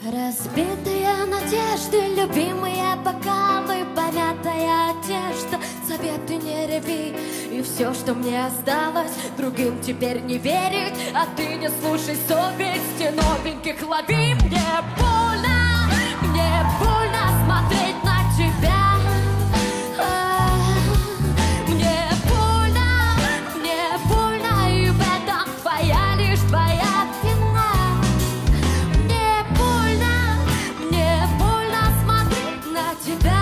Разбитые надежды, любимые бокалы, помятая одежда, советы не реви. И все, что мне осталось, другим теперь не верить. А ты не слушай совести, новеньких лови. Мне больно смотреть на тебя. Мне больно, и в этом твоя лишь твоя вина. Мне больно смотреть на тебя.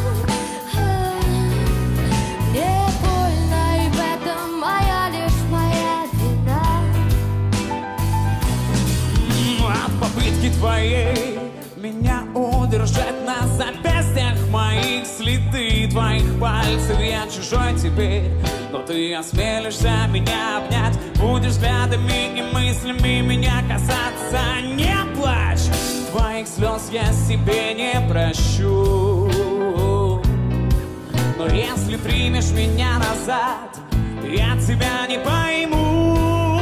Мне больно, и в этом моя лишь моя вина. От попытки твоей меня удержать на запястьях моих, следы твоих пальцев я чужой теперь. Но ты осмелишься меня обнять, будешь взглядами и мыслями меня касаться. Не плачь, твоих слез я себе не прощу. Но если примешь меня назад, я тебя не пойму.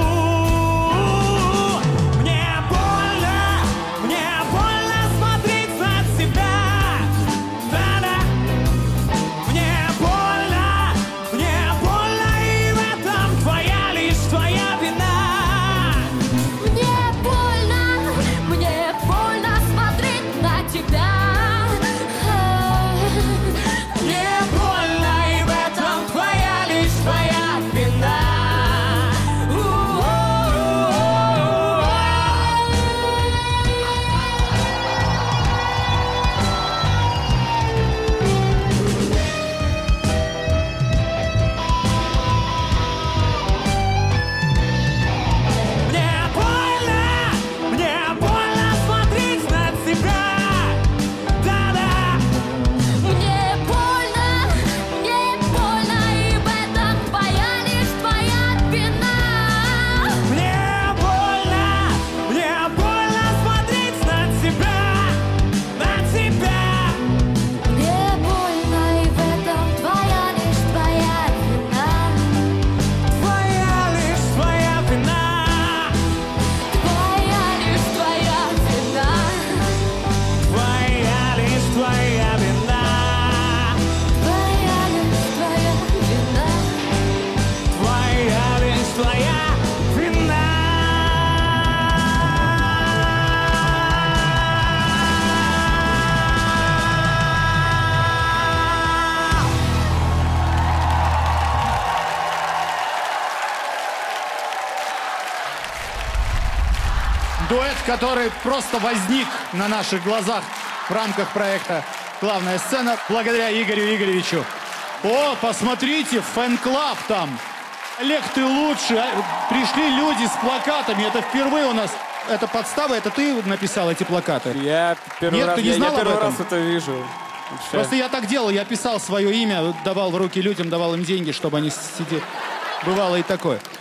Дуэт, который просто возник на наших глазах в рамках проекта «Главная сцена» благодаря Игорю Игоревичу. О, посмотрите, фэн-клаб там. Олег, ты лучший. Пришли люди с плакатами. Это впервые у нас. Это подстава, это ты написал эти плакаты? Я первый раз это вижу. Вообще. Просто я так делал, я писал свое имя, давал в руки людям, давал им деньги, чтобы они сидели. Бывало и такое.